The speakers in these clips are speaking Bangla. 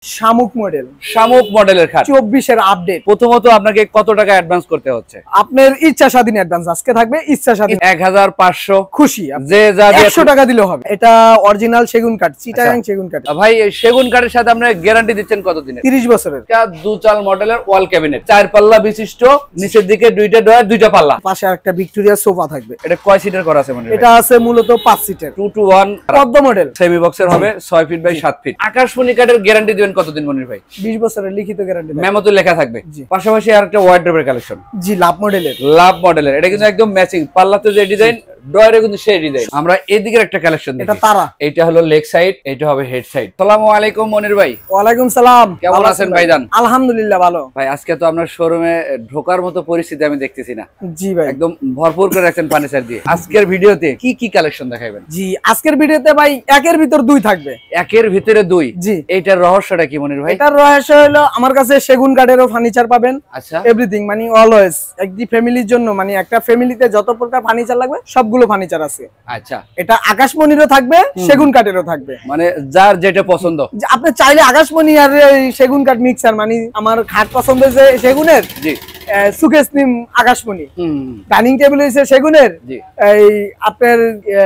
শামুক মডেল। শামুক মডেলের খাট 24 এর আপডেট। প্রথমত আপনাকে কত টাকা অ্যাডভান্স করতে হচ্ছে? আপনার ইচ্ছা স্বাধীন অ্যাডভান্স আজকে থাকবে, ইচ্ছা স্বাধীন 1500 খুশি যে যা 100 টাকা দিলেও হবে। এটা অরিজিনাল সেগুন কাঠ, চিটাগাং সেগুন কাঠ। ভাই এই সেগুন কাঠের সাথে আপনি গ্যারান্টি দিচ্ছেন কতদিনের? 30 বছরের। এটা দুচাল মডেলের ওয়াল ক্যাবিনেট, 4 পাল্লা বিশিষ্ট, নিচের দিকে দুইটা ডয়ার, দুইটা পাল্লা, পাশে একটা ভিক্টোরিয়া সোফা থাকবে। এটা কয় সিটের করা আছে মনে হয়? এটা আছে মূলত 5 সিটের 2 to 1 পদ্ম মডেল, সেমি বক্সের হবে, 6 ফিট বাই 7 ফিট। আকাশমণি কাঠের গ্যারান্টি দিবেন কতদিন মনির ভাই? 20 বছরের লিখিত গ্যারান্টি। মেমোতে লেখা থাকবে। পাশাপাশি আরেকটা ওয়ার্ড্রোবের কালেকশন। জি, লাভ মডেলের। লাভ মডেলের, এটা কিন্তু একদম ম্যাচিং, পাল্লাতে যে ডিজাইন, ডয়ারে কিন্তু সেই ডিজাইন। আমরা এদিকের একটা কালেকশন দেখি, এটা তারা। এটা হলো লেগ সাইড, এটা হবে হেড সাইড। আসসালামু আলাইকুম মনির ভাই। ওয়ালাইকুম সালাম। কেমন আছেন ভাইজান? আলহামদুলিল্লাহ ভালো। ভাই আজকে তো আপনার শোরুমে ঢোকার মতো পরিস্থিতি আমি দেখতেছি না। জি ভাই, একদম ভরপুর করে রাখছেন ফার্নিচার দিয়ে। আজকের ভিডিওতে কি কি কালেকশন দেখাবেন? জি, আজকের ভিডিওতে ভাই একের ভিতর 2 থাকবে। একের ভিতরে 2? জি। এইটার রহস্যটা কি মনির ভাই? এটার রহস্য হলো আমার কাছে সেগুন কাঠেরও ফার্নিচার পাবেন। আচ্ছা, এভরিথিং মানে অলওয়েজ একটি ফ্যামিলির জন্য, মানে একটা ফ্যামিলিতে যত প্রকার ফার্নিচার লাগবে সবগুলো ফার্নিচার আছে। আচ্ছা, এটা আকাশমণিরও থাকবে, সেগুন কাঠেরও থাকবে, মানে যার যেটা পছন্দ। আপনি চাইলে আকাশমণি আর এই সেগুন কাঠ মিক্সার, মানে আমার খাট পছন্দ যে সেগুনের, জি, সুকেস নিম আকাশমণি, ডাইনিং টেবিল হইছে সেগুনের, জি, এই আপনার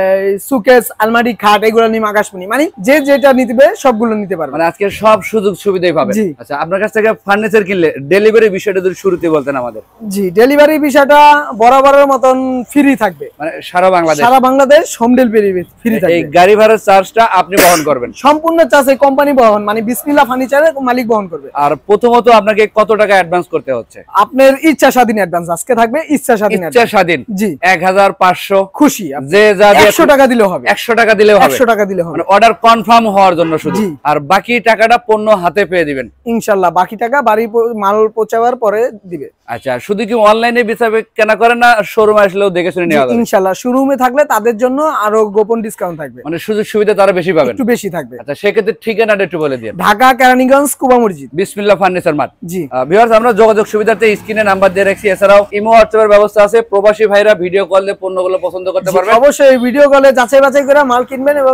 সুকেস আলমারি খাট এগুলো নিম আকাশমণি, মানে যে যেটা নিতে সবগুলো নিতে পারবে। মানে আজকে সব সুযোগ সুবিধাই পাবেন। আচ্ছা, আপনার কাছ থেকে ফার্নিচার কিনলে ডেলিভারি বিষয়টা যদি শুরুতে বলতেন আমাদের। জি, ডেলিভারি বিষয়টা বরাবরের মতন ফ্রি থাকবে, মানে সারা বাংলাদেশ হোম ডেলিভারি ফ্রি থাকবে। এই গাড়ি ভাড়ার চার্জটা আপনি বহন করবেন? সম্পূর্ণ চার্জ এই কোম্পানি বহন, মানে বিসমিল্লাহ ফার্নিচারের মালিক বহন করবে। আর প্রথমত আপনাকে কত টাকা অ্যাডভান্স করতে হচ্ছে? আপনার ইচ্ছা স্বাধীন অ্যাডভান্স আজকে থাকবে, ইচ্ছা স্বাধীন। জি, 1500 খুশি যে যা 100 টাকা দিলেও হবে। 100 টাকা দিলেও হবে। 100 টাকা দিলেও হবে, মানে অর্ডার কনফার্ম হওয়ার জন্য শুধু। আর বাকি টাকাটা পণ্য হাতে পেয়ে দিবেন ইনশাআল্লাহ। বাকি টাকা বাড়ি মাল পৌঁছাবার পরে দিবে। আচ্ছা, শুধু কি অনলাইনে হিসাবে কেনা করেন না শোরুমে আসলেও দেখে শুনে নেওয়া যাবে? ইনশাআল্লাহ শোরুমে থাকলে তাদের জন্য আরো গোপন ডিসকাউন্ট থাকবে, মানে সুযোগ সুবিধা তারা বেশি পাবেন, একটু বেশি থাকবে। আচ্ছা, সেক্ষেত্রে ঠিকানাটা একটু বলে দিন। ঢাকা কেরানীগঞ্জ কুবা মসজিদ, বিসমিল্লাহ ফার্নিচার মার্ট। জি। ভিউয়ার্স, আমরা যোগাযোগ সুবিধার্থে স্ক্রিনে নাম্বার দিয়ে রাখছি। এছাড়াও ইমো হোয়াটসঅ্যাপের ব্যবস্থা আছে। প্রবাসী ভাইরা ভিডিও কল দিয়ে পণ্যগুলো পছন্দ করতে পারবেন। অবশ্যই ভিডিও কলে যাচাই বাছাই করে মাল কিনবেন এবং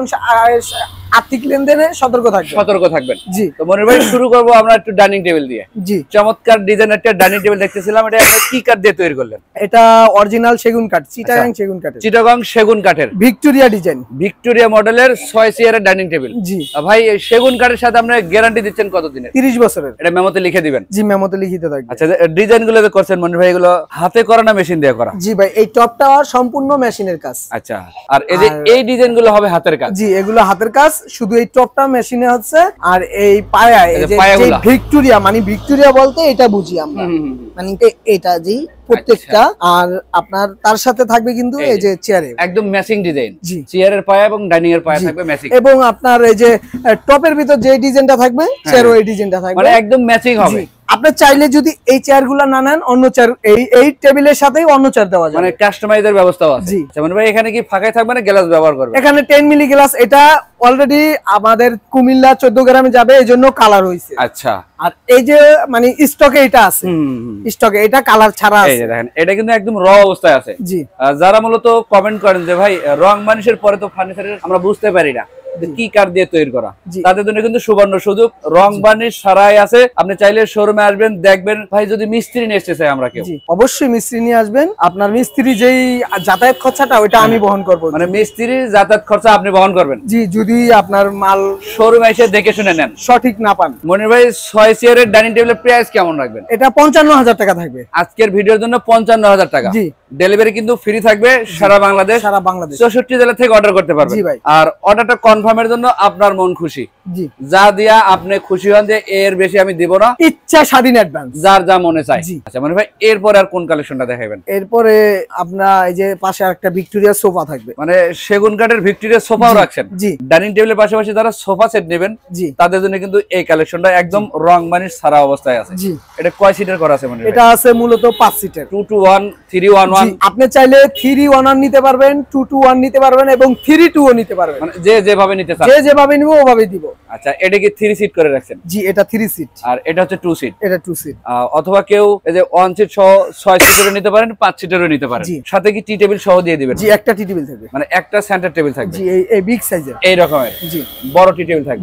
আর্থিক লেনদেনে সতর্ক থাকবেন। জি। তো মনির ভাই, শুরু করব আমরা একটু ডাইনিং টেবিল দিয়ে। জি, চমৎকার ডিজাইন একটা ডাইনিং টেবিল দেখতেছিলাম। এটা আপনি কি কাঠ দিয়ে তৈরি করলেন? এটা অরিজিনাল সেগুন কাঠ, চিটাগাং সেগুন কাঠ। চিটাগাং সেগুন কাঠের ভিক্টোরিয়া ডিজাইন, ভিক্টোরিয়া মডেলের 6 চেয়ারের ডাইনিং টেবিল। জি। ভাই এই সেগুন কাঠের সাথে আপনি গ্যারান্টি দিচ্ছেন কতদিনের? 30 বছরের। এটা মেমোতে লিখে দিবেন? জি, মেমোতে লিখিত থাকবে। আচ্ছা, ডিজাইন গুলো যে করছেন মনির ভাই, এগুলো হাতে করা না মেশিন দিয়ে করা? জি ভাই, এই টপটা সম্পূর্ণ মেশিনের কাজ। আচ্ছা, আর এই যে এই ডিজাইন গুলো হবে হাতের কাজ? জি, এগুলো হাতের কাজ, শুধু এই টপটা মেশিনে হচ্ছে। আর এই পায়া, এই যে ভিক্টোরিয়া, মানে ভিক্টোরিয়া বলতে এটা বুঝি আমরা, মানে এটা জি প্রত্যেকটা। আর আপনার তার সাথে থাকবে কিন্তু এই যে চেয়ারে একদম ম্যাচিং ডিজাইন। জি, চেয়ারের পায়া এবং ডাইনিং এর পায়া থাকবে ম্যাচিং, এবং আপনার এই যে টপের ভিতর যে ডিজাইনটা থাকবে চেয়ারও এই ডিজাইনটা থাকবে, মানে একদম ম্যাচিং হবে। আপনি চাইলে যদি এই চেয়ারগুলো না নেন, অন্য চেয়ার এই টেবিলের সাথেই অন্য চেয়ার দেওয়া যায়, মানে কাস্টমাইজের ব্যবস্থাও আছে। জি। যেমন ভাই এখানে কি ফাঁকাই থাকবে না গ্লাস ব্যবহার করবে? এখানে 10 মিলি গ্লাস, এটা অলরেডি আমাদের কুমিল্লা 14 গ্রামে যাবে, এজন্য কালার হইছে। আচ্ছা, আর এই যে মানে স্টকে এটা আছে, স্টকে এটা কালার ছাড়া আছে। এই যে দেখেন, এটা কিন্তু একদম র অবস্থায় আছে। জি। যারা মূলত কমেন্ট করেন যে ভাই রং মানুষের পরে তো ফার্নিচারের আমরা বুঝতে পারি না কি কাঠ দিয়ে তৈরি করা, তাদের জন্য কিন্তু সুবর্ণ সুযোগ। রং বানিশ সারাই আছে, আপনি চাইলে শোরুমে আসবেন, দেখবেন। ভাই যদি মিস্ত্রি নিয়ে এসতে চাই আমরা কেউ, অবশ্যই মিস্ত্রি নিয়ে আসবেন। আপনার মিস্ত্রি যেই যাতায়াত খরচাটা ওইটা আমি বহন করব, মানে মিস্ত্রির যাতায়াত খরচা আপনি বহন করবেন। জি, যদি আপনার মাল শোরুমে এসে দেখে শুনে নেন, সঠিক না পান। মনির ভাই 6 চেয়ারের ডাইনিং টেবিলের প্রাইস কেমন রাখবেন? এটা 55,000 টাকা থাকবে আজকের ভিডিওর জন্য। 55,000 টাকা। জি। ডেলিভারি কিন্তু ফ্রি থাকবে সারা বাংলাদেশ। 64 জেলা থেকে অর্ডার করতে পারবেন। জি ভাই। আর অর্ডারটা কনফার্মের জন্য আপনার মন খুশি, জি, যা দিয়া আপনি খুশি হন যে এর বেশি আমি দিব না, ইচ্ছা স্বাধীন অ্যাডভান্স, যার যা মনে চায়। আচ্ছা মনির ভাই, এরপর আর কোন কালেকশনটা দেখাবেন? এরপরে আপনার এই যে পাশে একটা ভিক্টোরিয়া সোফা থাকবে, মানে সেগুন কাঠের ভিক্টোরিয়া সোফাও রাখছেন? জি। ডাইনিং টেবিলের পাশাপাশি যারা সোফা সেট নেবেন, জি, তাদের জন্য কিন্তু এই কালেকশনটা একদম রং বানিশ সারা অবস্থায় আছে। জি। এটা কয় সিটের করা আছে মনির ভাই? এটা আছে মূলত 5 সিটের, 2 to 1, 3-1-1। আপনি চাইলে 3-1-1 নিতে পারবেন, 2-2-1 নিতে পারবেন এবং 3-2-ও নিতে পারবেন, মানে যে যেভাবে নিতে চান, যে যেভাবে নিব ওভাবে দিব। আচ্ছা, এটা কি 3 সিট করে রাখছেন? জি, এটা 3 সিট। আর এটা হচ্ছে 2 সিট? এটা 2 সিট। অথবা কেউ এই যে 1 সিট সহ 6 সিটেরও নিতে পারেন, 5 সিটেরও নিতে পারেন। সাথে কি টি টেবিল সহ দিয়ে দিবেন? জি, একটা টি টেবিল থাকবে, মানে একটা সেন্টার টেবিল থাকবে। জি, এই বিগ সাইজের এই রকমের। জি, বড় টি টেবিল থাকবে। জি।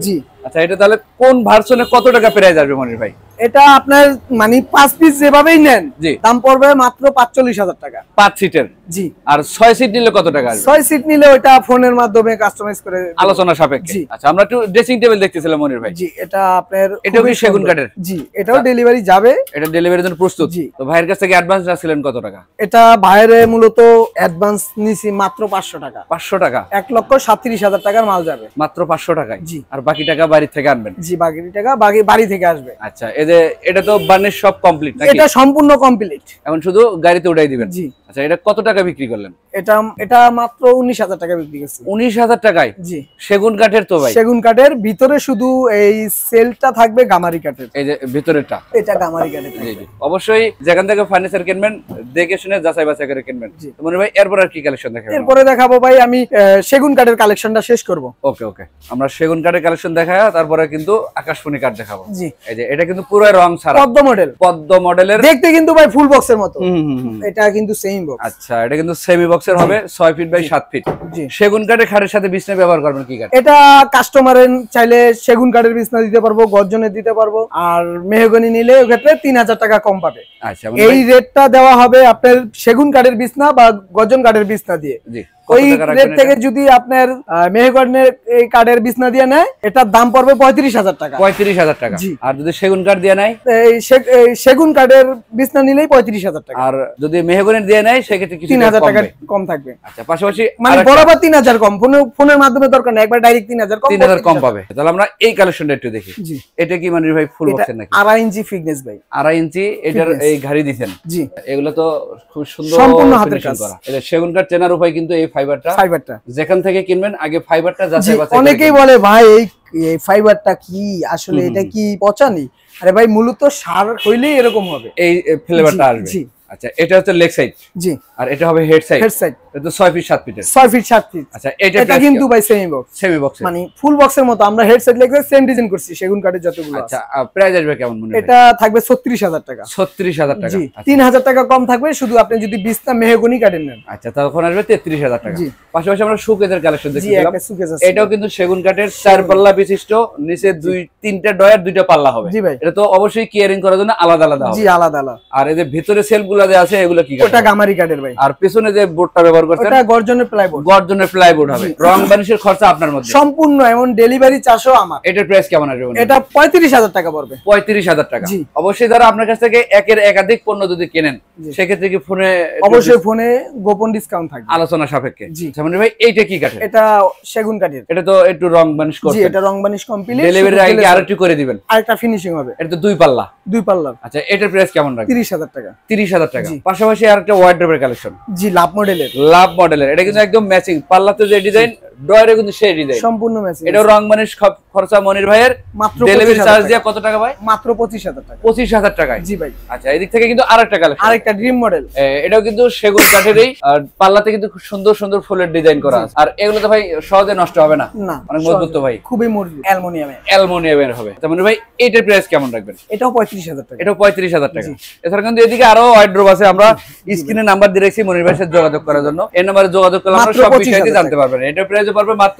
আচ্ছা এটা তাহলে কোন ভার্সনে কত টাকা প্রাইস আসবে মনির ভাই? এটা আপনার মানে 5 পিস যেভাবেই নেন দাম পড়বে মাত্র 45,000 টাকা 5 সিটের। জি। আর 6 সিট নিলে কত টাকা আসবে? 6 সিট নিলে ওটা ফোনের মাধ্যমে কাস্টমাইজ করে আলোচনা সাপেক্ষে। আচ্ছা আমরা একটু ড্রেসিং টেবিল দেখতেছিলাম মনির ভাই। জি এটা আপনার এটাও কি সেগুন কাঠের? জি এটাও ডেলিভারি যাবে। এটা ডেলিভারির জন্য প্রস্তুত। তো ভাইয়ের কাছ থেকে অ্যাডভান্স রাখছিলেন কত টাকা? এটা ভাইয়ের মূলত অ্যাডভান্স নিছি মাত্র 500 টাকা। 500 টাকা? 1,37,000 টাকার মাল যাবে মাত্র 500 টাকায়। জি। আর বাকি টাকা বাড়ি থেকে আনবেন? জি বাকি টাকা বাড়ি থেকে আসবে। আচ্ছা এই যে এটা তো বার্নিশ সব কমপ্লিট নাকি? এটা সম্পূর্ণ কমপ্লিট, এখন শুধু গাড়িতে উঠাই দিবেন। জি। আচ্ছা এটা কত টাকা বিক্রি করলেন? এটা মাত্র 19,000 টাকা বিক্রি করছি। 19,000 টাকায়? জি। সেগুন কাঠের তো ভাই? সেগুন কাঠের, ভিতরে শুধু এই সেলটা থাকবে গামারি কাঠের। এই যে ভিতরেরটা এটা গামারি কাঠের। জি জি অবশ্যই যেখান থেকে ফার্নিচার কিনবেন দেখে শুনে যাচাই বাছাই করে কিনবেন। মনে ভাই এরপর আর কি কালেকশন দেখাবো? এরপরে দেখাবো ভাই আমি সেগুন কাঠের কালেকশনটা শেষ করব। ওকে ওকে আমরা সেগুন কাঠের কালেকশন দেখায় তারপরে কিন্তু আকাশমণি কাঠ দেখাবো। জি। এই যে এটা কিন্তু পুরো রং ছাড়া পদ্ম মডেল। পদ্ম মডেলের দেখতে কিন্তু ভাই ফুল বক্সের মতো। এটা কিন্তু সেম বক্স। আচ্ছা এটা কিন্তু সেমি বক্সের হবে 6 ফিট বাই 7 ফিট। জি। সেগুন কাঠের খাটের সাথে বিছনা ব্যবহার করবেন কি কাঠ? এটা কাস্টমারের চাইলে সেগুন কাঠের বিছনা দিতে পারবো, গর্জনের দিতে পারবো, আর মেহগনি নিলে ওই ক্ষেত্রে 3,000 টাকা কম পাবে। আচ্ছা এই রেটটা দেওয়া হবে আপনার সেগুন কাঠের বিছনা বা গর্জন কাঠের বিছনা দিয়ে। জি। ওই রেট থেকে যদি আপনার মেহগনের এই কাঠের বিছনা দিয়ে নেয় এটার দাম পড়বে 35,000 টাকা। 35,000 টাকা। আর যদি সেগুন কাঠ দিয়ে নেয়? এই সেগুন কাঠের বিছনা নিলেই 35,000 টাকা। আর যদি মেহগনির দিয়ে নেয় সেক্ষেত্রে কিছু 3,000 টাকা কম থাকবে। আচ্ছা পাশাপাশি মানে বরাবর 3,000 কম, ফোনের মাধ্যমে দরকার না, একবার ডাইরেক্ট 3,000 কম। 3,000 কম পাবে। তাহলে আমরা এই কালেকশনটা একটু দেখি। জি। এটা কি মানে ভাই ফুল বক্সের নাকি? 2.5 ইঞ্চি ফিটনেস ভাই। 2.5 ইঞ্চি এটার এই ঘাড়ি দিবেন। জি। এগুলো তো খুব সুন্দর সম্পূর্ণ হাতের কাজ করা। এটা সেগুন কাঠ চেনার উপায় কিন্তু এই ফাইবারটা যেখান থেকে কিনবেন আগে ফাইবারটা যাচাই বাছাই। অনেকেই বলে ভাই এই ফাইবারটা কি আসলে এটা কি পচানি? আরে ভাই মূলত সার হইলেই এরকম হবে, এই ফ্লেভারটা আসবে। আচ্ছা এটা হচ্ছে লেগ সাইড। জি। আর এটা হবে হেড সাইড। এটা তো 6 ফিট 7 ফিটের। 6 ফিট 7 ফিট। আচ্ছা এটা কিন্তু ভাই সেমি বক্স। সেমি বক্স মানে ফুল বক্সের মতো আমরা head side leg side same design করছি সেগুন কাঠের যতগুলো আছে। আচ্ছা প্রাইস আসবে কেমন মনে হয়? এটা থাকবে 36,000 টাকা। 36,000 টাকা। জি। 3,000 টাকা কম থাকবে শুধু আপনি যদি বিছনা মেহগনি কাঠের নেন। আচ্ছা তখন আসবে 33,000 টাকা। জি। পাশাপাশি আমরা শোকেজের কালেকশন জি দেখছিলাম। একটা শোকেজ আছে। এটাও কিন্তু সেগুন কাঠের 4 পাল্লা বিশিষ্ট, নিচে 3টা ডয়ার 2টা পাল্লা হবে। জি ভাই। এটা তো অবশ্যই কেয়ারিং করার জন্য আলাদা আলাদা হবে। জি আলাদা আলাদা। আর এই যে ভিতরে সেলফগুলো যে আছে এগুলো কি কাঠ? ওটা গামারি কাঠের ভাই। আর পিছনে যে বোর্ডটা ব্যবহার করছেন ওটা গর্জনের প্লাইবোর্ড। গর্জনের প্লাইবোর্ড হবে। রং বানিশের খরচা আপনার মধ্যে সম্পূর্ণ, এমন ডেলিভারি চার্জও আমার। এটার প্রাইস কেমন আসবে? এটা 35,000 টাকা পড়বে। 35,000 টাকা। অবশ্যই যারা আপনার কাছ থেকে একের একাধিক পণ্য যদি কেনেন সেক্ষেত্রে কি ফোনে অবশ্যই ফোনে গোপন ডিসকাউন্ট থাকবে আলোচনা সাপেক্ষে। সামনে ভাই এইটা কি কাঠের? এটা সেগুন কাঠের। এটা তো একটু রং বানিশ করতে। জি এটা রং বানিশ কমপ্লিট। ডেলিভারি আগে আরেকটু করে দিবেন। আরেকটা ফিনিশিং হবে। এটা তো 2 পাল্লা। 2 পাল্লা। আচ্ছা এটার প্রাইস কেমন রাখবেন? 30,000 টাকা। 30,000 টাকা। পাশাপাশি আরেকটা ওয়ার্ড্রোবের কালেকশন। জি লাভ মডেলের। লাভ মডেলের। এটা কিন্তু একদম ম্যাচিং, পাল্লাতে যে ডিজাইন ডয়ারে কিন্তু সেই ডিজাইন সম্পূর্ণ ম্যাচিং। এটা রং বানিশ খরচা মনির ভাইয়ের মাত্র ডেলিভারি চার্জ দিয়ে কত টাকা ভাই? মাত্র 25,000 টাকা। 25,000 টাকায়। জি ভাই। আচ্ছা এদিক থেকে কিন্তু আরেকটা কালেকশন, আরেকটা ড্রিম মডেল। এটাও কিন্তু সেগুন কাঠেরই, আর পাল্লাতে কিন্তু খুব সুন্দর সুন্দর ফুলের ডিজাইন করা আছে। আর এগুলো তো ভাই সহজে নষ্ট হবে না, অনেক মজবুত তো ভাই, খুবই মজবুত, অ্যালুমিনিয়ামের হবে। তার মানে ভাই এটার প্রাইস কেমন রাখবেন? এটাও 35,000 টাকা। এটাও 35,000 টাকা। এছাড়া কিন্তু এদিকে আরো ওয়ার্ড্রোব আছে, আমরা স্ক্রিনে নাম্বার দিয়ে রেখেছি মনির ভাইয়ের সাথে যোগাযোগ করার জন্য। এই নাম্বারে যোগাযোগ করলে আমরা সব বিষয়টি জানতে পারবেন। এটার প্রাইস পড়বে মাত্র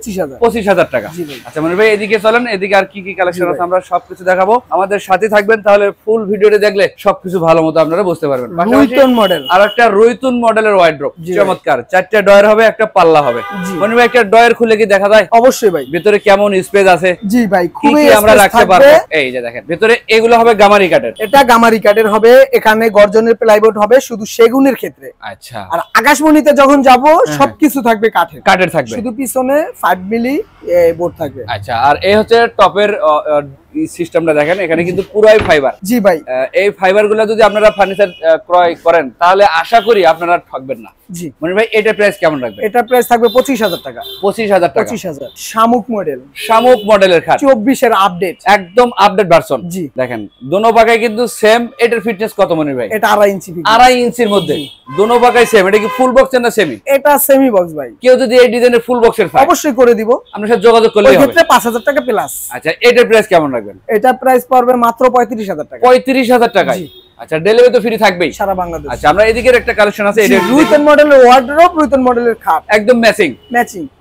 25,000 টাকা। আচ্ছা মনির ভাই এদিকে চলেন, এদিকে আর কি কি কালেকশন আছে আমরা সবকিছু দেখাবো। আমাদের সাথে থাকবেন, তাহলে ফুল ভিডিওটি দেখলে সবকিছু ভালো মতো আপনারা বুঝতে পারবেন। রুইতুন মডেল, আর একটা রুইতুন মডেলের ওয়ার্ড্রোব, চমৎকার। 4টা ডয়ার হবে, একটা পাল্লা হবে। মনির ভাই একটা ডয়ার খুলে কি দেখা যায়? অবশ্যই ভাই। ভিতরে কেমন স্পেস আছে? জি ভাই খুবই আমরা রাখতে পারবো। এই যে দেখেন ভিতরে এগুলো হবে গামারি কাঠের। এটা গামারি কাঠের হবে, এখানে গর্জনের প্লাইবোর্ড হবে শুধু সেগুনের ক্ষেত্রে। আচ্ছা। আর আকাশমণিতে যখন যাব সবকিছু থাকবে কাঠের থাকবে, শুধু পিছনে 5 মিলি বোর্ড থাকবে। আচ্ছা আর এই হচ্ছে টপের সিস্টেমটা দেখেন, এখানে কিন্তু পুরাই ফাইবার। জি ভাই। এই ফাইবার গুলো যদি আপনারা ফার্নিচার ক্রয় করেন তাহলে আশা করি আপনারা ঠকবেন না। জি মনির ভাই এটার প্রাইস কেমন রাখবেন? এটার প্রাইস থাকবে 25,000 টাকা। 25,000 টাকা। 25,000। শামুক মডেল, শামুক মডেলের খাট, 24 এর আপডেট, একদম আপডেট ভার্সন। জি দেখেন দোনো পাকায় কিন্তু সেম। এটার ফিটনেস কত মনির ভাই? এটা 2.5 ইঞ্চি। 2.5 ইঞ্চির মধ্যে দোনো পাকায় সেম। এটা কি ফুল বক্স না সেমি? এটা সেমি বক্স ভাই। কেউ যদি এই ডিজাইনের ফুল বক্সের চায় অবশ্যই করে দিব, আপনার সাথে যোগাযোগ করলে হবে। ওই ক্ষেত্রে 5,000 টাকা প্লাস। আচ্ছা এটার প্রাইস কেমন রাখবেন? এটা প্রাইস পড়বে মাত্র 35,000 টাকা। 35,000 টাকায়। আচ্ছা ডেলিভারি তো ফ্রি থাকবেই সারা বাংলাদেশ। আচ্ছা আমরা এদিকের একটা কালেকশন আছে, এটা রুইতুন মডেলের ওয়ার্ডরোব, রুইতুন মডেলের খাট, একদম ম্যাচিং।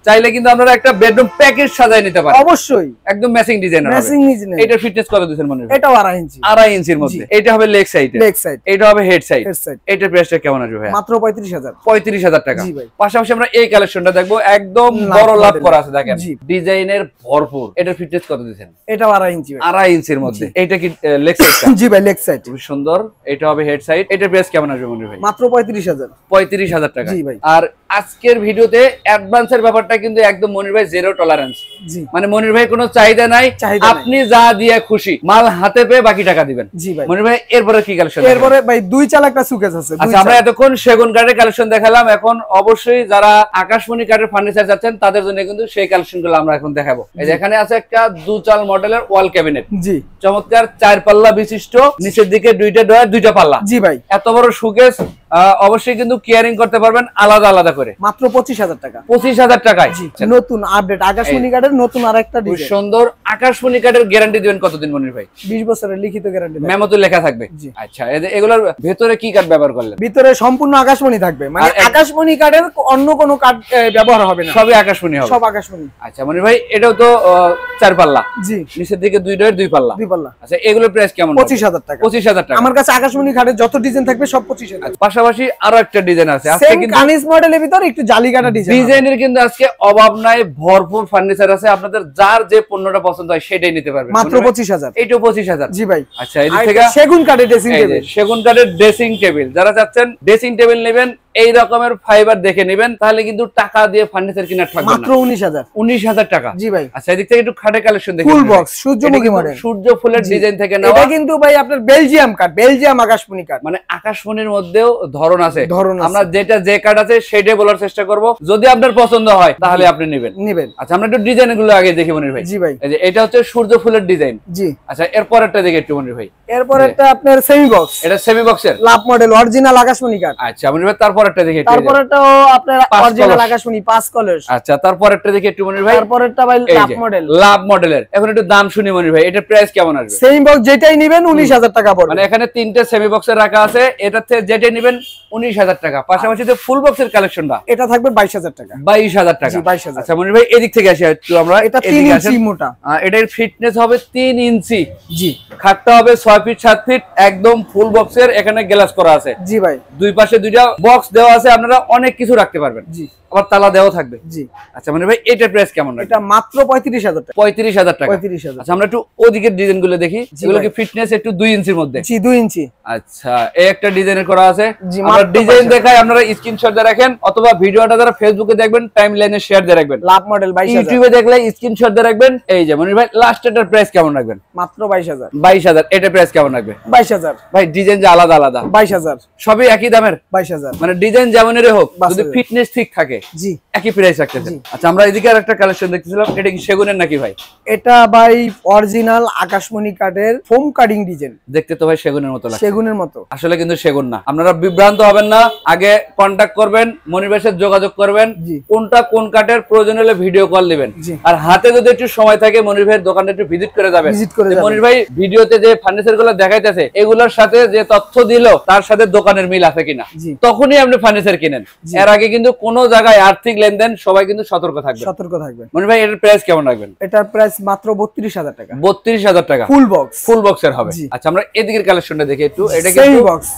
চাইলে কিন্তু আপনারা একটা বেডরুম প্যাকেজ সাজায় নিতে পারেন। অবশ্যই একদম ম্যাচিং ডিজাইন হবে। Matching design. এটা ফিটনেস কত দিবেন মনে হয়? এটাও 2.5 ইঞ্চি। 2.5 ইঞ্চির মধ্যে। এটা হবে লেগ সাইড। Leg side. এটা হবে হেড সাইড। Head side. এটার প্রাইসটা কেমন আসবে ভাই? মাত্র 35000। 35000 টাকা। জি ভাই। পাশাপাশি আমরা এই কালেকশনটা দেখবো, একদম বড় লাভ করা আছে দেখেন। ডিজাইনের ভরপুর। এটার ফিটনেস কত দিবেন? এটাও 2.5 ইঞ্চি। 2.5 ইঞ্চির মধ্যে। এটা কি লেগ সাইডটা? জি ভাই, লেগ সাইড। খুব সুন্দর। এটা হবে হেড সাইড। এটার প্রাইস কেমন আসবে মনে ভাই? মাত্র 35000। 35000 টাকা। জি ভাই। আর আজকের ভিডিওতে অ্যাডভান্সের ব্যাপারটা কিন্তু একদম মনির ভাই জিরো টলারেন্স। জি। মানে মনির ভাই কোনো চাহিদা নাই, আপনি যা দিয়ে খুশি মাল হাতে পেয়ে বাকি টাকা দিবেন। জি ভাই। মনির ভাই এরপরে কি কালেকশন? এরপরে ভাই 2 চাল একটা সুকেস আছে। আচ্ছা, আমরা এতক্ষণ সেগুন কাঠের কালেকশন দেখালাম, এখন অবশ্যই যারা আকাশমণি কাঠের ফার্নিচার চাচ্ছেন তাদের জন্য কিন্তু সেই কালেকশনগুলো আমরা এখন দেখাবো। এই যে এখানে আছে একটা 2 চাল মডেলের ওয়াল ক্যাবিনেট। জি। চমৎকার 4 পাল্লা বিশিষ্ট, নিচের দিকে 2টা ডয়ার 2টা পাল্লা। জি ভাই। এত বড় সুকেস অবশ্যই কিন্তু কেয়ারিং করতে পারবেন আলাদা আলাদা করে। মাত্র 25000 টাকা। 25000 টাকায়। নতুন আপডেট আকাশমণি কাঠের নতুন আরেকটা ডিজাইন। সুন্দর আকাশমণি কাঠের গ্যারান্টি দিবেন কতদিন মনির ভাই? 20 বছরের লিখিত গ্যারান্টি। মেমোতে লেখা থাকবে। আচ্ছা, এগুলোর ভেতরে কি কাঠ ব্যবহার করলেন? ভিতরে সম্পূর্ণ আকাশমণি থাকবে, মানে আকাশমণি কাঠের অন্য কোনো কাঠ ব্যবহার হবে না, সবই আকাশমণি হবে। সব আকাশমণি। আচ্ছা মনির ভাই, এটাও তো 4 পাল্লা। জি। নিচের দিকে 2 ডয়ার 2 পাল্লা। 2 পাল্লা। আচ্ছা, এগুলোর প্রাইস কেমন? 25000 টাকা। 25000 টাকা। আমার কাছে আকাশমণি কাঠের যত ডিজাইন থাকবে সব 25000। পাশাপাশি আরো একটা ডিজাইন আছে আজকে কিন্তু কানিজ মডেলের ভিতর একটু জালি কাটা ডিজাইন। ডিজাইনের কিন্তু আজকে অভাব নাই, ভরপুর ফার্নিচার আছে, আপনাদের যার যে পণ্যটা পছন্দ হয় সেটাই নিতে পারবেন। মাত্র 25000। এইটাও 25000। জি ভাই। আচ্ছা, এদিক থেকে সেগুন কাঠের ড্রেসিং টেবিল। সেগুন কাঠের ড্রেসিং টেবিল, যারা চাচ্ছেন ড্রেসিং টেবিল নেবেন এই রকমের ফাইবার দেখে নেবেন, তাহলে কিন্তু টাকা দিয়ে ফার্নিচার কিনা ঠকবেন না। মাত্র 19000। 19000 টাকা। জি ভাই। আচ্ছা, এদিক থেকে একটু খাটে কালেকশন দেখি। ফুল বক্স সূর্যমুখী মডেল। সূর্য ফুলের ডিজাইন থেকে নেওয়া। এটা কিন্তু ভাই আপনার বেলজিয়াম কাঠ, বেলজিয়াম আকাশমণি কাঠ। মানে আকাশমণির মধ্যেও ধরন আছে। ধরন আছে। আমরা যেটা যে কাঠ আছে সেটাই বলার চেষ্টা করব, যদি আপনার পছন্দ হয় তাহলে আপনি নেবেন। আচ্ছা, আমরা একটু ডিজাইনগুলো আগে দেখি মনির ভাই। জি ভাই। এই যে এটা হচ্ছে সূর্য ফুলের ডিজাইন। জি। আচ্ছা, এরপরটা দেখি একটু মনির ভাই। এরপরটা আপনার সেমি বক্স। এটা সেমি বক্সের লাভ মডেল অরিজিনাল আকাশমণি কাঠ। আচ্ছা মনির ভাই, তারপরটা দেখি একটু। তারপরটাও আপনার অরিজিনাল আকাশমণি 5 কলস। আচ্ছা, তারপরটা দেখি একটু মনির ভাই। তারপরটা ভাই লাভ মডেল। লাভ মডেলের। এখন একটু দাম শুনি মনির ভাই, এটার প্রাইস কেমন আসবে? সেমি বক্স যেটাই নেবেন 19000 টাকা পড়বে। মানে এখানে 3টে সেমি বক্সের রাখা আছে, এটাতে যেটাই নেবেন 19000 টাকা। পাশাপাশি যে ফুল বক্সের কালেকশনটা এটা থাকবে 22000 টাকা। 22000 টাকা। 22000। আচ্ছা মনির ভাই, এদিক থেকে আসি একটু আমরা। এটা 3 ইঞ্চি মোটা। এটার ফিটনেস হবে 3 ইঞ্চি। জি। খাটটা হবে 6 ফিট 7 ফিট, একদম ফুল বক্সের। এখানে গ্লাস করা আছে। জি ভাই। দুই পাশে 2টা বক্স দেওয়া আছে, আপনারা অনেক কিছু রাখতে পারবেন। জি। আবার তালা দেওয়া থাকবে। জি। আচ্ছা মনির ভাই, এটার প্রাইস কেমন? এটা মাত্র 35000 টাকা। 35000 টাকা। 35000। আচ্ছা, আমরা একটু ওদিকের ডিজাইনগুলো দেখি। এগুলো কি ফিটনেস একটু 2 ইঞ্চির মধ্যে? জি, 2 ইঞ্চি। আচ্ছা, এই একটা ডিজাইনের করা আছে। জি, আমরা ডিজাইন দেখাই, আপনারা স্ক্রিনশট দিয়ে রাখেন, অথবা ভিডিওটা যারা ফেসবুকে দেখবেন টাইমলাইনে শেয়ার দিয়ে রাখবেন। Love model 22000। ইউটিউবে দেখলে স্ক্রিনশট দিয়ে রাখবেন। এই যে মনির ভাই, লাস্ট এটার প্রাইস কেমন রাখবেন? মাত্র 22000। 22000। এটার প্রাইস কেমন রাখবে? 22000। ভাই ডিজাইন যে আলাদা আলাদা। 22000। সবই একই দামের। 22000। মানে ডিজাইন যেমনই হোক, যদি ফিটনেস ঠিক থাকে জি একই প্রাইস রাখতেছেন। আচ্ছা, আমরা এদিকে আরেকটা কালেকশন দেখতেছিলাম, এটা কি সেগুনের নাকি ভাই? এটা ভাই অরিজিনাল আকাশমণি কাঠের ফোম কাটিং ডিজাইন। দেখতে তো ভাই সেগুনের মতো লাগে। সেগুনের মতো। আসলে কিন্তু সেগুন না। আপনারা বিভ্রান্ত হবেন না, আগে কন্টাক্ট করবেন, মনির ভাইয়ের সাথে যোগাযোগ করবেন, কোনটা কোন কাঠের প্রয়োজন হলে ভিডিও কল দিবেন। আর হাতে যদি একটু সময় থাকে মনির ভাইয়ের দোকানে একটু ভিজিট করে যাবেন। মনির ভাই ভিডিওতে যে ফার্নিচার গুলো দেখাইতেছে এগুলোর সাথে যে তথ্য দিল তার সাথে দোকানের মিল আছে কিনা, তখনই আপনি ফার্নিচার কিনেন। এর আগে কিন্তু কোনো জায়গায় আর্থিক লেনদেন সবাই কিন্তু সতর্ক থাকবেন। মনির ভাই, এটার প্রাইস কেমন রাখবেন? এটার প্রাইস মাত্র 32000 টাকা। 32000 টাকা। ফুল বক্সের হবে। আচ্ছা, আমরা এদিকের কালেকশনটা দেখি একটু। এটা কিন্তু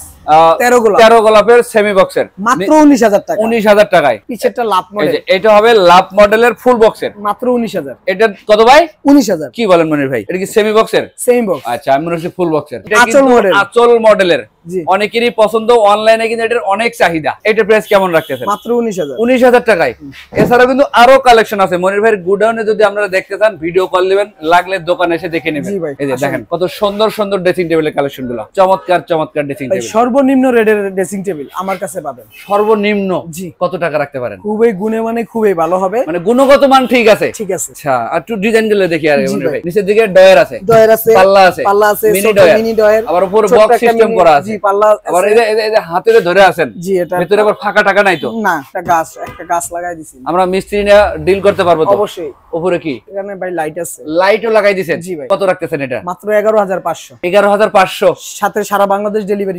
13 গোলাপের সেমি বক্সের, মাত্র 19000 টাকা। 19000 টাকায়। পিছেরটা লাভ মডেল। এটা হবে লাভ মডেলের ফুল বক্সের, মাত্র 19000। এটা কত ভাই? 19000। কি বলেন মনির ভাই, এটা কি সেমি বক্সের? Semi box. আচ্ছা, আমি মনে হচ্ছে ফুল বক্সের। আঁচল মডেলের। অনেকেরই পছন্দ, অনলাইনে কিন্তু এটার অনেক চাহিদা। এটার প্রাইস কেমন রাখতেছেন? মাত্র 19000। 19000 টাকায়। এছাড়া কিন্তু আরো কালেকশন আছে মনির ভাইয়ের গুডাউনে, যদি আপনারা দেখতে চান ভিডিও কল দিবেন, লাগলে দোকানে এসে দেখে নেবেন। এই যে দেখেন কত সুন্দর সুন্দর ড্রেসিং টেবিলের কালেকশন গুলো, চমৎকার চমৎকার ড্রেসিং টেবিল। সর্বনিম্ন রেটের ড্রেসিং টেবিল আমার কাছে পাবেন। সর্বনিম্ন কত টাকা রাখতে পারেন? খুবই গুণে মানে খুবই ভালো হবে, মানে গুণগত মান ঠিক আছে। ঠিক আছে। আচ্ছা, আর একটু ডিজাইন গুলো দেখি। আর মনির ভাই, নিচের দিকে ডয়ার আছে, পাল্লা আছে, মিনি ডয়ার, আবার উপরে বক্স সিস্টেম করা আছে। জি, পাল্লা। আবার এই যে হাতে ধরে আছেন। জি, এটা ভিতরে আবার ফাঁকা টাকা নাই তো? না, একটা গাছ লাগাই দিছি। আমরা মিস্ত্রি নিয়ে ডিল করতে পারবো তো? অবশ্যই। উপরে কি এখানে ভাই লাইট আছে? লাইটও লাগাই দিয়েছেন। জি ভাই। কত রাখতেছেন এটা? মাত্র 11500। 11500, সাথে সারা বাংলাদেশ ডেলিভারি ফ্রি।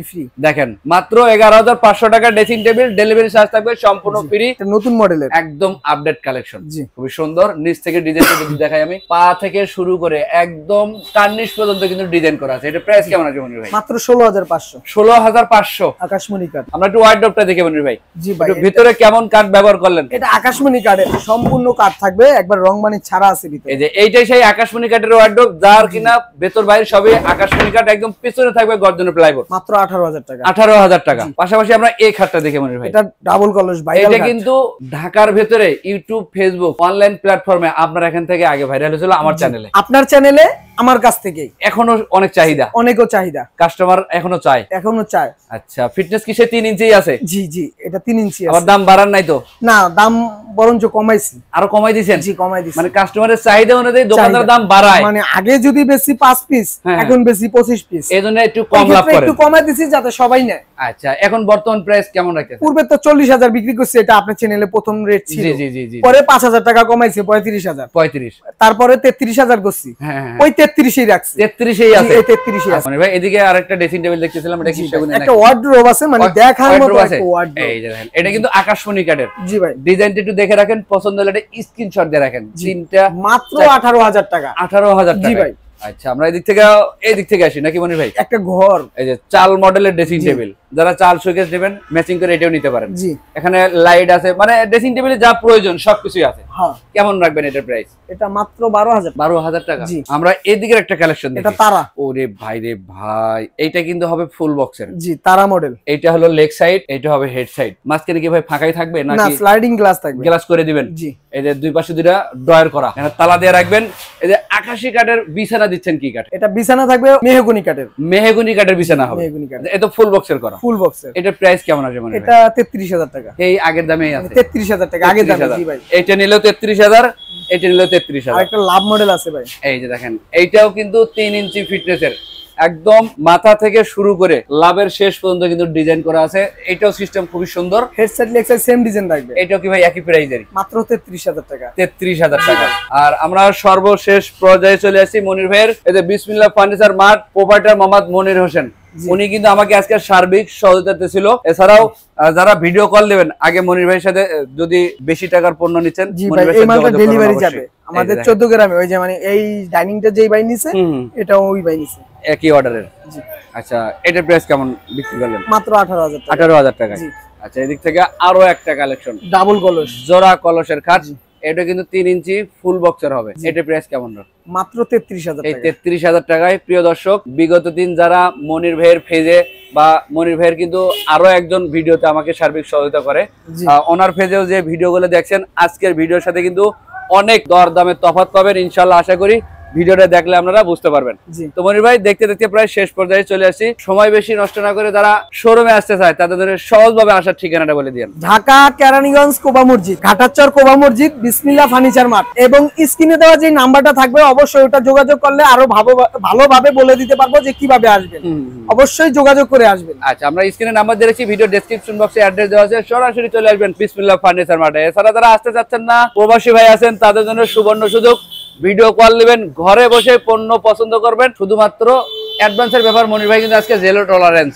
দেখেন মাত্র 11,500 টাকা ড্রেসিং টেবিল, ডেলিভারি চার্জ থাকবে সম্পূর্ণ ফ্রি। নতুন মডেলের একদম আপডেট কালেকশন, খুবই সুন্দর। নিচ থেকে ডিজাইনটা যদি দেখাই আমি, পা থেকে শুরু করে একদম কার্নিশ পর্যন্ত কিন্তু ডিজাইন করা আছে। এটা প্রাইস কেমন আছে মনির ভাই? মাত্র 16,500। 16,500 আকাশমণি কাঠ। আমরা একটু ওয়ার্ডরোবটা দেখে মনির ভাই। জি ভাই, ভিতরে কেমন কাঠ ব্যবহার করলেন? এটা আকাশমণি কাঠের সম্পূর্ণ কাঠ থাকবে, একবার রংবানি ছাড়া আছে ভিতরে। এই যে এইটাই সেই আকাশমণি কাঠের ওয়ার্ডরোব, যার কিনা ভেতর বাইরে সবই আকাশমণি কাঠ, একদম পিছনে থাকবে গর্জনের প্লাইবোর্ড। মাত্র 18,000 টাকা। 18,000 টাকা। পাশাপাশি আমরা এই খাটটা দেখে মনির ভাই, এটা ডাবল কলস ভাই। এটা কিন্তু ঢাকার ভেতরে ইউটিউব, ফেসবুক, অনলাইন প্ল্যাটফর্মে আপনার এখান থেকে আগে ভাইরাল হয়েছিল, আমার চ্যানেলে। আপনার চ্যানেলে আমার কাছ থেকে এখনো অনেক চাহিদা, অনেকও চাহিদা, কাস্টমার এখনো চায়। আচ্ছা, ফিটনেস কি সে 3 ইঞ্চি আছে? জি জি, এটা 3 ইঞ্চি আছে। আবার দাম বাড়ান নাই তো? না, দাম বরঞ্চ কমাইছি। আরো কমাই দিয়েছেন? জি, কমাই দিয়েছি। মানে কাস্টমারের চাহিদা অনুযায়ী দোকানদার দাম বাড়ায়। মানে আগে যদি বেশি 5 পিস, এখন বেশি 25 পিস, এজন্য একটু কম লাভ করেন। একটু কমাই দিয়েছি যাতে সবাই নেয়। আচ্ছা, এখন বর্তমান প্রাইস কেমন রাখতেছেন? পূর্বে তো 40,000 বিক্রি করছে, এটা আপনার চ্যানেলে প্রথম রেট ছিল। জি জি জি জি। পরে 5,000 টাকা কমাইছে, 35,000। 35। তারপরে 33,000 করছি। ওই 33ই রাখছি। 33ই আছে। এই 33ই আছে। মানে ভাই এদিকে আরেকটা ড্রেসিং টেবিল দেখতেছিলাম, এটা কি সেগুন? একটা ওয়ার্ডরোব আছে, মানে দেখার মতো একটা ওয়ার্ডরোব। এই যে দেখেন, এটা কিন্তু আকাশমণি কাঠের। জি ভাই, ডিজাইনটা একটু দেখে রাখেন, পছন্দ হলে একটা স্ক্রিনশট দিয়ে রাখেন। তিনটা মাত্র 18,000 টাকা। 18,000 টাকা। জি ভাই। আচ্ছা, আমরা এই দিক থেকে আসি নাকি মনির ভাই? একটা ঘর, এই যে চাল মডেলের ড্রেসিং টেবিল, যারা চাল শোকেস নেবেন ম্যাচিং করে এটাও নিতে পারেন। জি, এখানে লাইট আছে, মানে ড্রেসিং টেবিলে যা প্রয়োজন সবকিছু আছে। হ্যাঁ, কেমন রাখবেন এটার প্রাইস? এটা মাত্র 12,000। 12,000 টাকা। আমরা এদিকের একটা কালেকশন দেখি, এটা তারা। ওরে ভাই রে ভাই, এইটা কিন্তু হবে ফুল বক্সের। জি, তারা মডেল। এইটা হলো লেগ সাইড, এটা হবে হেড সাইড। মাঝখানে কি ভাই ফাঁকাই থাকবে নাকি? না, স্লাইডিং গ্লাস থাকবে। গ্লাস করে দিবেন। জি, এই যে দুই পাশে দুইটা ড্রয়ার করা, এখানে তালা দিয়ে রাখবেন। এই যে আকাশী কাঠের বিছানা দিচ্ছেন, কি কাঠ? এটা বিছানা থাকবে মেহগনি কাঠের। মেহগনি কাঠের বিছানা হবে। মেহগনি কাঠ। এটা ফুল বক্সের করা। ফুল বক্সের। এটার প্রাইস কেমন আসবে মানে? এটা 33,000 টাকা। এই আগের দামেই আছে। 33,000 টাকা আগের দামে। জি ভাই, এটা নিলেও 33,000, এটা নিলেও 33,000। আর একটা লাভ মডেল আছে ভাই। এই যে দেখেন, এইটাও কিন্তু 3 ইঞ্চি ফিটনেসের, একদম মাথা থেকে শুরু করে লাভের শেষ পর্যন্ত কিন্তু ডিজাইন করা আছে। এটাও সিস্টেম খুবই সুন্দর। Headset leg side same design থাকবে। এটাও কি ভাই একই প্রাইজের? মাত্র 33,000 টাকা। 33,000 টাকা। আর আমরা সর্বশেষ পর্যায়ে চলে আসছি মনির ভাইয়ের, এই যে Bismillah furniture mart, proprietor Mohammad Monir Hossain. উনি কিন্তু আমাকে আজকে সার্বিক সহযোগিতা ছিল। এছাড়াও যারা ভিডিও কল দেবেন, আগে মনির ভাইয়ের সাথে যদি বেশি টাকার পণ্য নিচ্ছেন, এই মালটা ডেলিভারি যাবে আমাদের 14 গ্রামে। ওই যে মানে এই ডাইনিংটা যেই বাই নিছে, এটা ওই বাই নিছে, একই অর্ডারের। জি। আচ্ছা, এটার প্রাইস কেমন বিক্রি করলেন? মাত্র 18,000 টাকা। 18,000 টাকা। আচ্ছা, এদিক থেকে আরো একটা কালেকশন, ডাবল কলস, জোড়া কলসের খাট। এটা কিন্তু 3 ইঞ্চি ফুল বক্সের হবে। এটার প্রাইস কেমন? মাত্র 33,000 টাকা। এই 33,000 টাকায় প্রিয় দর্শক, বিগত দিন যারা মনির ভাইয়ের পেজে বা মনির ভাইয়ের কিন্তু আরো একজন ভিডিওতে আমাকে সার্বিক সহযোগিতা করে, ওনার পেজেও যে ভিডিওগুলো দেখছেন, আজকের ভিডিওর সাথে কিন্তু অনেক দর দামের তফাৎ পাবেন ইনশাআল্লাহ। আশা করি ভিডিওটা দেখলে আপনারা বুঝতে পারবেন। তো মনির ভাই, দেখতে দেখতে প্রায় শেষ পর্যায়ে চলে আসছি। সময় বেশি নষ্ট না করে যারা শোরুমে আসতে চায় তাদের জন্য সহজভাবে আসার ঠিকানাটা বলে দিন। ঢাকা কেরানীগঞ্জ কোবা মসজিদ, ঘাটাচর কোবা মসজিদ, বিসমিল্লাহ ফার্নিচার মার্ট। এবং স্ক্রিনে দেওয়া যে নাম্বারটা থাকবে, অবশ্যই ওটা যোগাযোগ করলে আরো ভালোভাবে বলে দিতে পারবো যে কিভাবে আসবেন। অবশ্যই যোগাযোগ করে আসবেন। আচ্ছা, আমরা স্ক্রিনে নাম্বার দিয়েছি, ভিডিও ডেসক্রিপশন বক্সে অ্যাড্রেস দেওয়া আছে, সরাসরি চলে আসবেন বিসমিল্লাহ ফার্নিচার মার্টে। এছাড়া যারা আসতে চাচ্ছেন না, প্রবাসী ভাই আছেন, তাদের জন্য সুবর্ণ সুযোগ, ভিডিও কল নেবেন, ঘরে বসে পণ্য পছন্দ করবেন। শুধুমাত্র অ্যাডভান্সের ব্যাপার মনির ভাই কিন্তু আজকে জিরো টলারেন্স,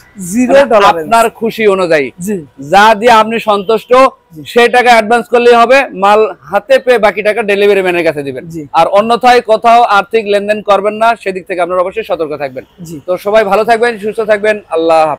আপনার খুশি অনুযায়ী যা দিয়ে আপনি সন্তুষ্ট সেই টাকা অ্যাডভান্স করলেই হবে। মাল হাতে পেয়ে বাকি টাকা ডেলিভারি ম্যানের কাছে দিবেন। আর অন্যথায় কোথাও আর্থিক লেনদেন করবেন না, সেদিক থেকে আপনারা অবশ্যই সতর্ক থাকবেন। তো সবাই ভালো থাকবেন, সুস্থ থাকবেন। আল্লাহ।